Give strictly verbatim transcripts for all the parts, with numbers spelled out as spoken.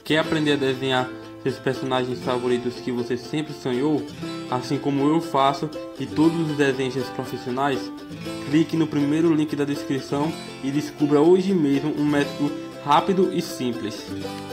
Quer aprender a desenhar seus personagens favoritos que você sempre sonhou? Assim como eu faço e todos os desenhos profissionais? Clique no primeiro link da descrição e descubra hoje mesmo um método rápido e simples.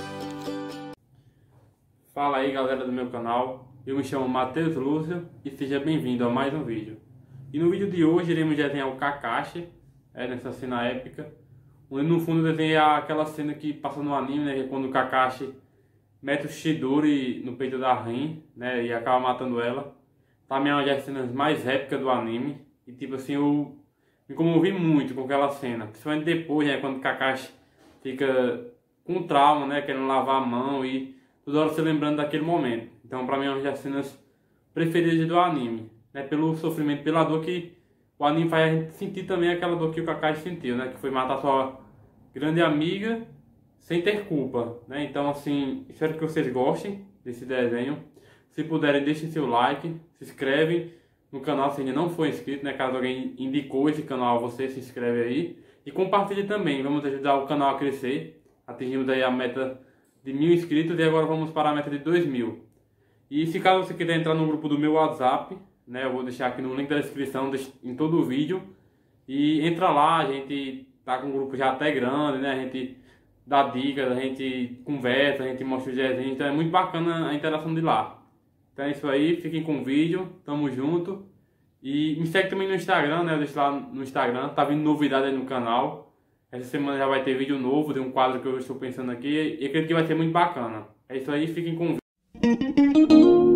Fala aí galera do meu canal, eu me chamo Matheus Lúcio e seja bem-vindo a mais um vídeo. E no vídeo de hoje iremos desenhar o Kakashi, é, nessa cena épica, onde no fundo desenhei aquela cena que passa no anime, né, que é quando o Kakashi mete o Chidori no peito da Rin, né, e acaba matando ela. Também é uma das cenas mais épicas do anime, e tipo assim, eu me comovi muito com aquela cena, principalmente depois, né, quando o Kakashi fica com trauma, né, querendo lavar a mão e toda hora se lembrando daquele momento. Então pra mim é uma das cenas preferidas do anime, né, pelo sofrimento, pela dor que o anime faz a gente sentir também aquela dor que o Kakashi sentiu, né, que foi matar sua grande amiga sem ter culpa, né? Então assim, espero que vocês gostem desse desenho. Se puderem, deixem seu like, se inscrevem no canal se ainda não for inscrito, né? Caso alguém indicou esse canal a você, se inscreve aí. E compartilhe também, vamos ajudar o canal a crescer. Atingimos aí a meta de mil inscritos e agora vamos para a meta de dois mil. E se caso você quiser entrar no grupo do meu WhatsApp, né? Eu vou deixar aqui no link da descrição, em todo o vídeo. E entra lá, a gente tá com um grupo já até grande, né? A gente dá dicas, a gente conversa, a gente mostra os desenhos, então é muito bacana a interação de lá. Então é isso aí, fiquem com o vídeo, tamo junto. E me segue também no Instagram, né? Eu deixo lá no Instagram, tá vindo novidade aí no canal. Essa semana já vai ter vídeo novo, de um quadro que eu estou pensando aqui, e acredito que vai ser muito bacana. É isso aí, fiquem com o vídeo.